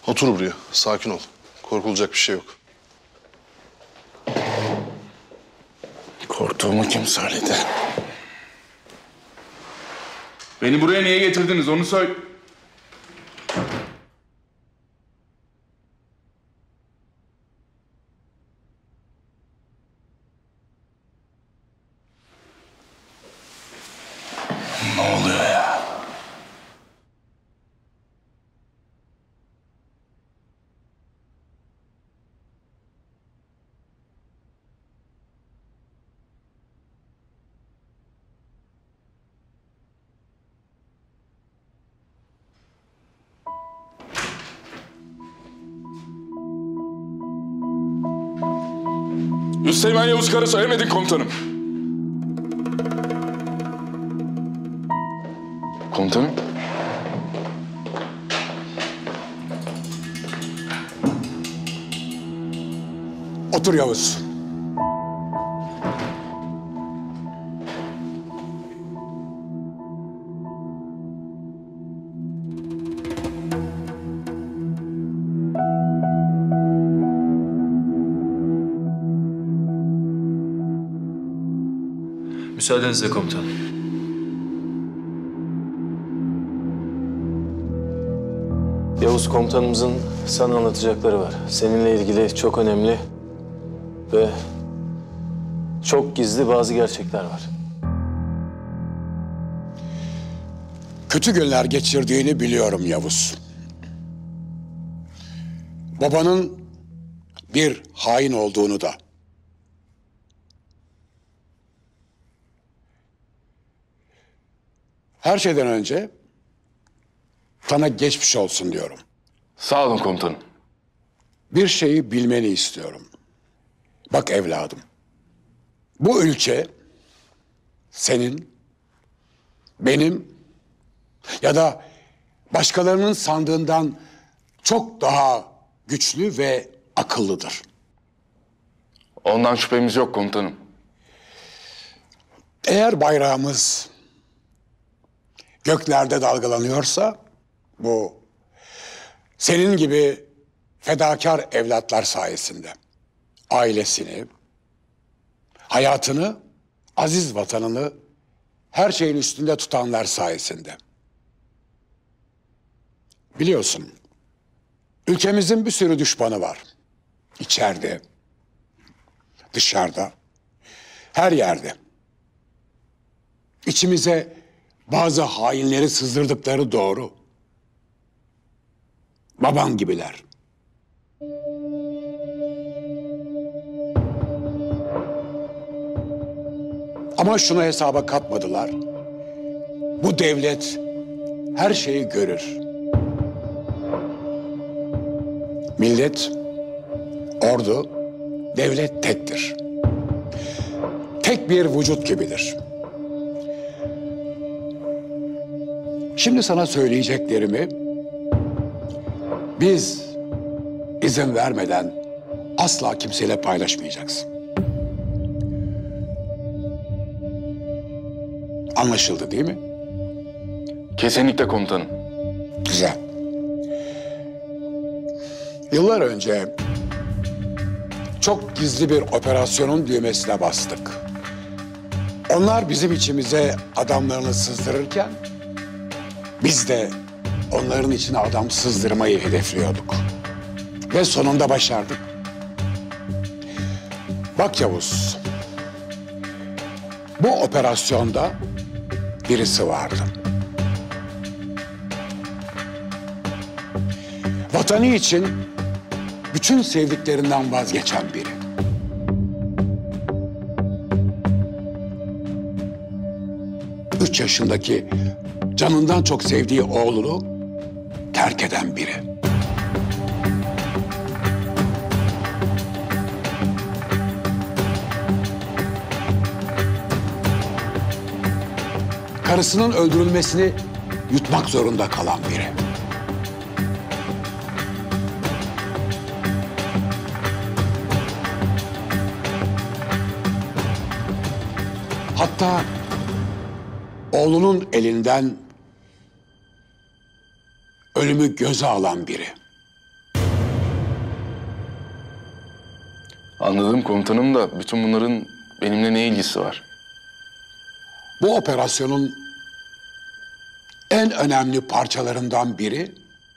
Otur buraya. Sakin ol. Korkulacak bir şey yok. Korktuğumu kim söyledi? Beni buraya niye getirdiniz onu söyle. Ne oluyor ya? Üsteğmen Yavuz Karasoy emredin komutanım. Komutanım? Otur Yavuz. Müsaadenizle komutanım. Yavuz komutanımızın sana anlatacakları var. Seninle ilgili çok önemli ve çok gizli bazı gerçekler var. Kötü günler geçirdiğini biliyorum Yavuz. Babanın bir hain olduğunu da. Her şeyden önce sana geçmiş olsun diyorum. Sağ olun komutanım. Bir şeyi bilmeni istiyorum. Bak evladım. Bu ülke senin, benim ya da başkalarının sandığından çok daha güçlü ve akıllıdır. Ondan şüphemiz yok komutanım. Eğer bayrağımız göklerde dalgalanıyorsa bu senin gibi fedakar evlatlar sayesinde. Ailesini, hayatını, aziz vatanını her şeyin üstünde tutanlar sayesinde. Biliyorsun, ülkemizin bir sürü düşmanı var. İçeride, dışarıda, her yerde. İçimize bazı hainleri sızdırdıkları doğru. Baban gibiler. Ama şunu hesaba katmadılar. Bu devlet her şeyi görür. Millet, ordu, devlet tektir. Tek bir vücut gibidir. Şimdi sana söyleyeceklerimi biz izin vermeden asla kimseyle paylaşmayacaksın. Anlaşıldı değil mi? Kesinlikle komutanım. Güzel. Yıllar önce çok gizli bir operasyonun düğmesine bastık. Onlar bizim içimize adamlarını sızdırırken biz de onların içine adam sızdırmayı hedefliyorduk. Ve sonunda başardık. Bak Yavuz, bu operasyonda birisi vardı. Vatanı için bütün sevdiklerinden vazgeçen biri. Üç yaşındaki canından çok sevdiği oğlunu terk eden biri. Karısının öldürülmesini yutmak zorunda kalan biri. Hatta oğlunun elinden ölümü göze alan biri. Anladım komutanım da bütün bunların benimle ne ilgisi var? Bu operasyonun en önemli parçalarından biri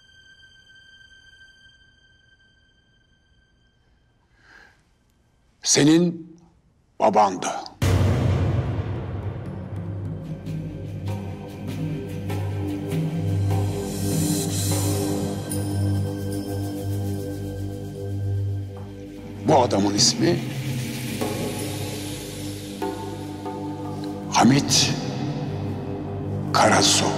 senin babandı. Bu adamın ismi Hamit Karasu.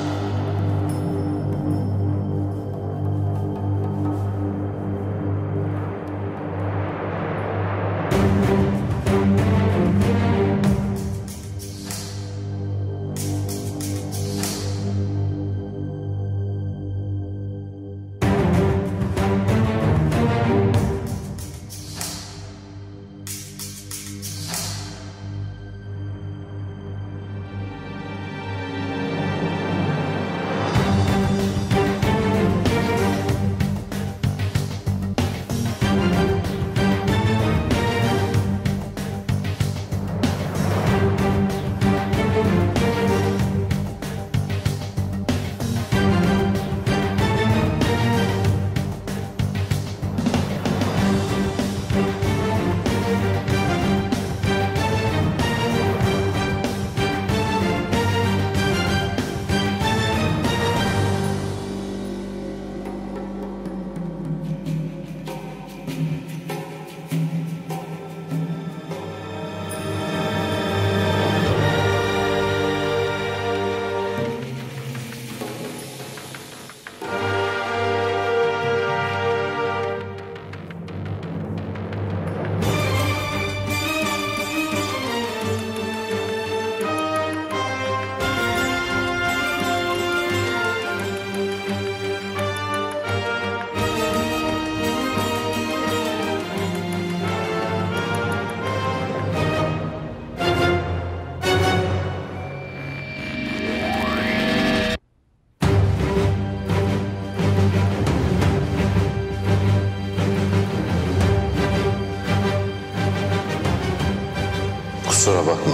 Kusura bakma.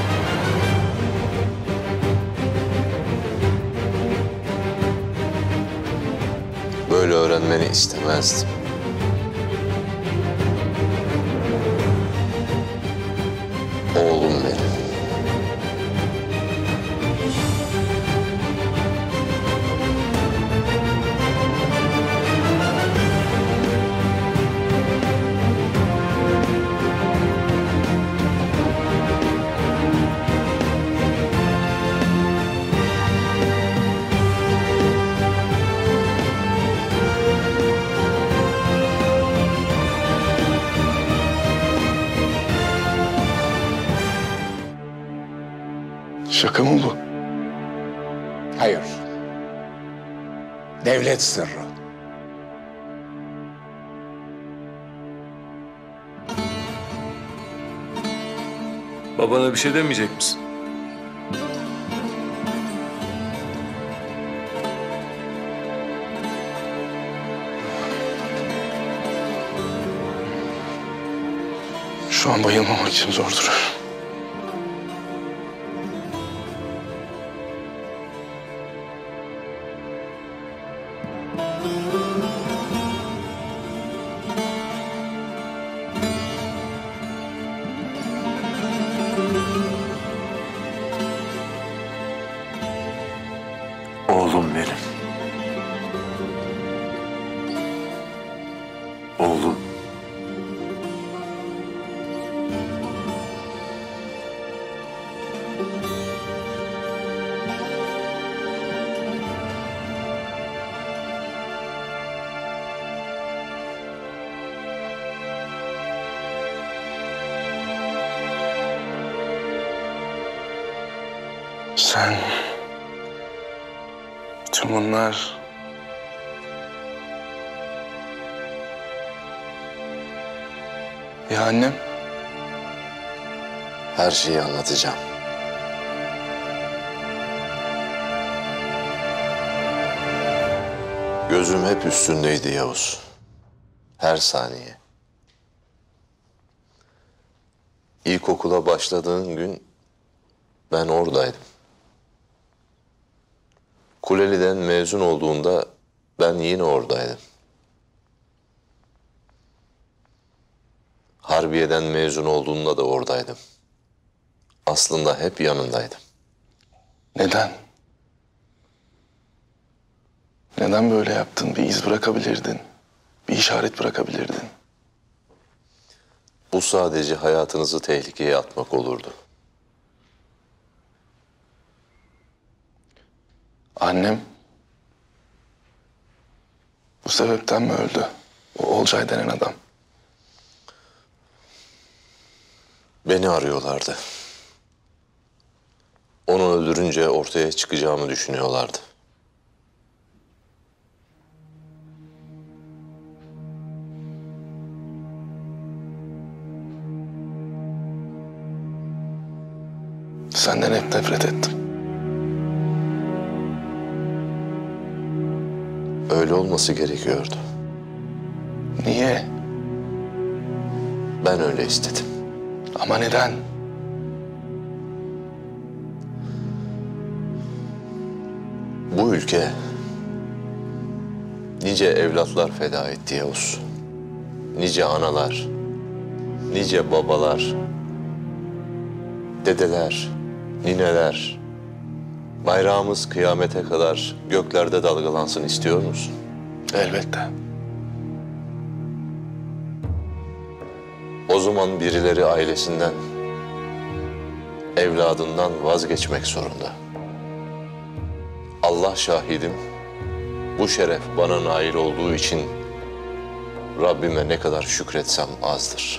Böyle öğrenmeni istemezdim. Oğlum benim. Şaka mı bu? Hayır. Devlet sırrı. Babana bir şey demeyecek misin? Şu an bayılmamak için zor duruyor. Oğlum benim. Oğlum. Sen... Tüm bunlar... Ya annem? Her şeyi anlatacağım. Gözüm hep üstündeydi Yavuz. Her saniye. İlkokula başladığın gün ben oradaydım. Kuleli'den mezun olduğunda ben yine oradaydım. Harbiye'den mezun olduğunda da oradaydım. Aslında hep yanındaydım. Neden? Neden böyle yaptın? Bir iz bırakabilirdin. Bir işaret bırakabilirdin. Bu sadece hayatınızı tehlikeye atmak olurdu. Annem bu sebepten mi öldü? O Olcay denen adam. Beni arıyorlardı. Onu öldürünce ortaya çıkacağımı düşünüyorlardı. Senden hep nefret ettim. Öyle olması gerekiyordu. Niye? Ben öyle istedim. Ama neden? Bu ülke nice evlatlar feda etti Yavuz. Nice analar, nice babalar, dedeler, nineler. Bayrağımız kıyamete kadar göklerde dalgalansın istiyor musun? Elbette. O zaman birileri ailesinden, evladından vazgeçmek zorunda. Allah şahidim, bu şeref bana nail olduğu için Rabbime ne kadar şükretsem azdır.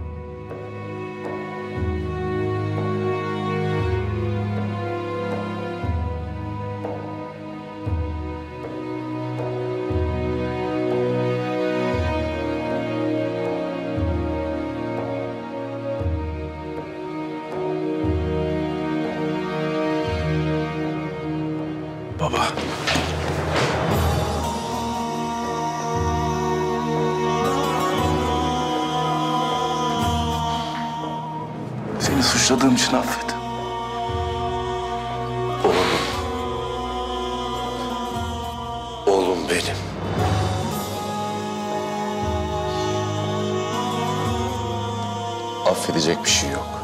Baba. Seni suçladığım için affet. Oğlum. Oğlum benim. Affedecek bir şey yok.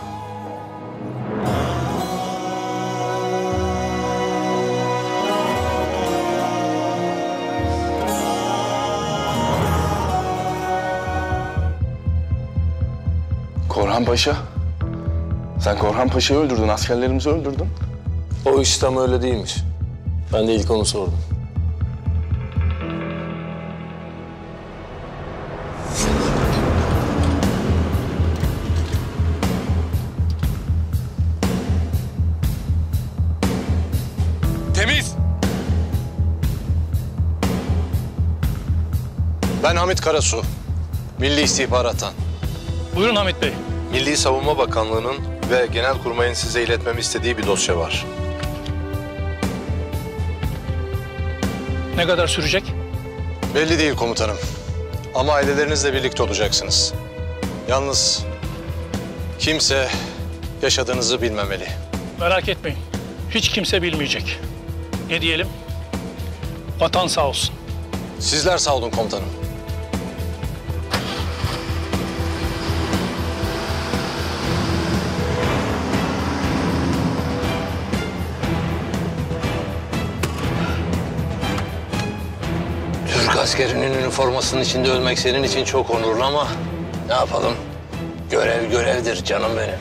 Korhan Paşa. Sen Korhan Paşa'yı öldürdün, askerlerimizi öldürdün. O iş tam öyle değilmiş. Ben de ilk onu sordum. Temiz! Ben Hamit Karasu, Milli İstihbarat'tan. Buyurun Hamit Bey. Milli Savunma Bakanlığı'nın ve Genelkurmay'ın size iletmemi istediği bir dosya var. Ne kadar sürecek? Belli değil komutanım. Ama ailelerinizle birlikte olacaksınız. Yalnız kimse yaşadığınızı bilmemeli. Merak etmeyin. Hiç kimse bilmeyecek. Ne diyelim? Vatan sağ olsun. Sizler sağ olun komutanım. Türk askerinin üniformasının içinde ölmek senin için çok onurlu ama ne yapalım? Görev görevdir canım benim.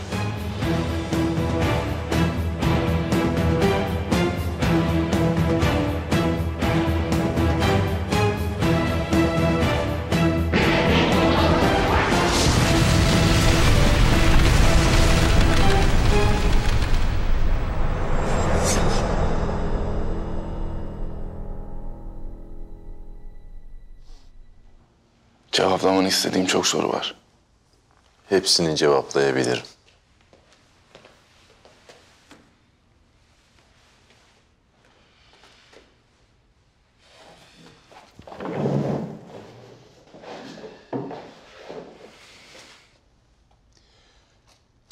Cevaplamanı istediğim çok soru var. Hepsini cevaplayabilirim.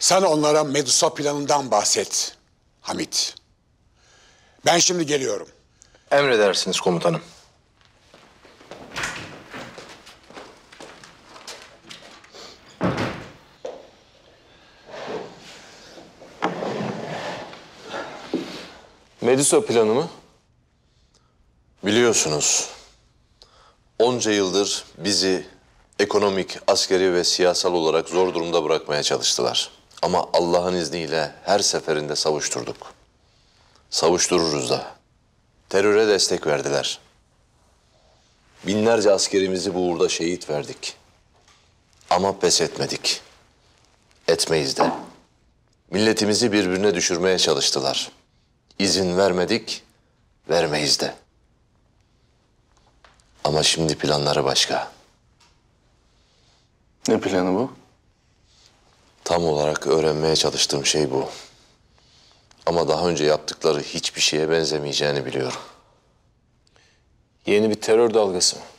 Sen onlara Medusa planından bahset Hamit. Ben şimdi geliyorum. Emredersiniz komutanım. Medusa planı mı? Biliyorsunuz, onca yıldır bizi ekonomik, askeri ve siyasal olarak zor durumda bırakmaya çalıştılar. Ama Allah'ın izniyle her seferinde savuşturduk. Savuştururuz da. Teröre destek verdiler. Binlerce askerimizi bu uğurda şehit verdik. Ama pes etmedik. Etmeyiz de. Milletimizi birbirine düşürmeye çalıştılar. İzin vermedik, vermeyiz de. Ama şimdi planları başka. Ne planı bu? Tam olarak öğrenmeye çalıştığım şey bu. Ama daha önce yaptıkları hiçbir şeye benzemeyeceğini biliyorum. Yeni bir terör dalgası mı?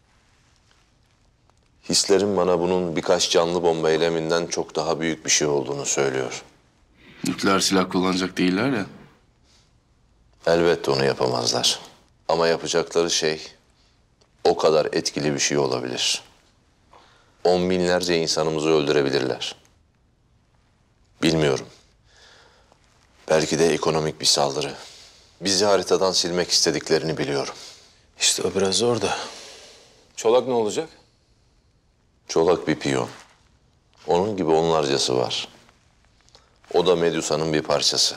Hislerim bana bunun birkaç canlı bomba eyleminden çok daha büyük bir şey olduğunu söylüyor. Nükleer silah kullanacak değiller ya. Elbette onu yapamazlar. Ama yapacakları şey o kadar etkili bir şey olabilir. On binlerce insanımızı öldürebilirler. Bilmiyorum. Belki de ekonomik bir saldırı. Bizi haritadan silmek istediklerini biliyorum. İşte o biraz zor da. Çolak ne olacak? Çolak bir piyon. Onun gibi onlarcası var. O da Medusa'nın bir parçası.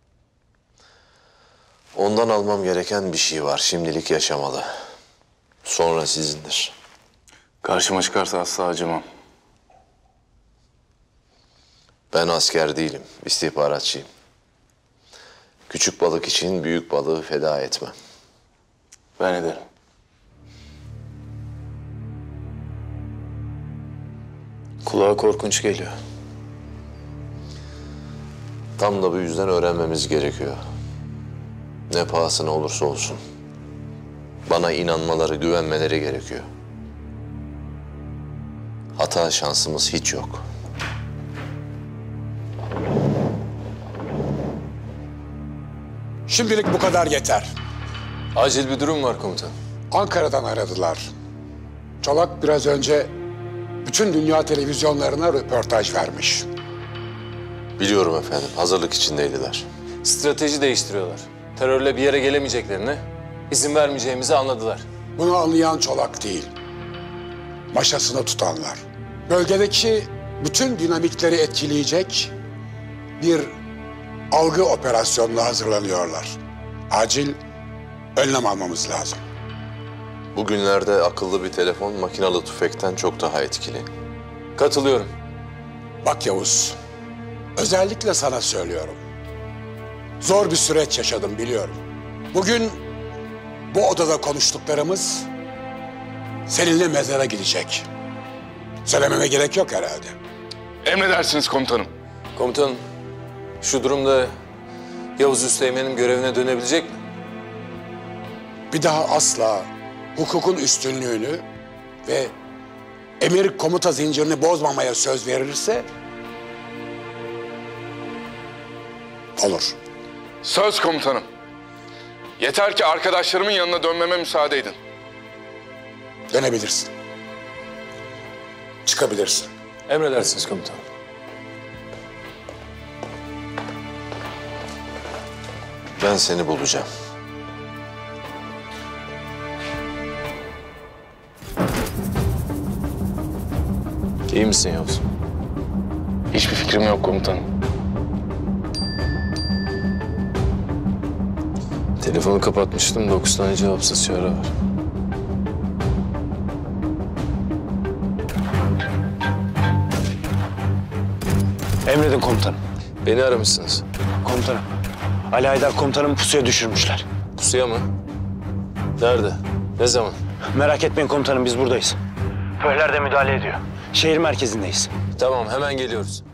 Ondan almam gereken bir şey var. Şimdilik yaşamalı. Sonra sizindir. Karşıma çıkarsa asla acımam. Ben asker değilim, istihbaratçıyım. Küçük balık için büyük balığı feda etmem. Ben ederim. Kulağa korkunç geliyor. Tam da bu yüzden öğrenmemiz gerekiyor. Ne pahasına olursa olsun. Bana inanmaları, güvenmeleri gerekiyor. Hata şansımız hiç yok. Şimdilik bu kadar yeter. Acil bir durum var komutan. Ankara'dan aradılar. Çolak biraz önce bütün dünya televizyonlarına röportaj vermiş. Biliyorum efendim, hazırlık içindeydiler. Strateji değiştiriyorlar. Terörle bir yere gelemeyeceklerini, izin vermeyeceğimizi anladılar. Bunu anlayan Çolak değil, maşasını tutanlar. Bölgedeki bütün dinamikleri etkileyecek bir algı operasyonuna hazırlanıyorlar. Acil önlem almamız lazım. Bugünlerde akıllı bir telefon makinalı tüfekten çok daha etkili. Katılıyorum. Bak Yavuz, özellikle sana söylüyorum. Zor bir süreç yaşadım biliyorum. Bugün bu odada konuştuklarımız seninle mezara gidecek. Söylememe gerek yok herhalde. Emredersiniz komutanım. Komutanım, şu durumda Yavuz Üsteğmen'in görevine dönebilecek mi? Bir daha asla hukukun üstünlüğünü ve emir komuta zincirini bozmamaya söz verirse olur. Söz komutanım. Yeter ki arkadaşlarımın yanına dönmeme müsaade edin. Dönebilirsin. Çıkabilirsin. Emredersiniz komutanım. Ben seni bulacağım. İyi misin Yavuz? Hiçbir fikrim yok komutanım. Telefonu kapatmıştım, 9 tane cevapsız çağrı var. Emredin komutanım. Beni aramışsınız. Komutanım. Ali Haydar komutanımı pusuya düşürmüşler. Pusuya mı? Nerede? Ne zaman? Merak etmeyin komutanım, biz buradayız. Köyler de müdahale ediyor. Şehir merkezindeyiz. Tamam, hemen geliyoruz.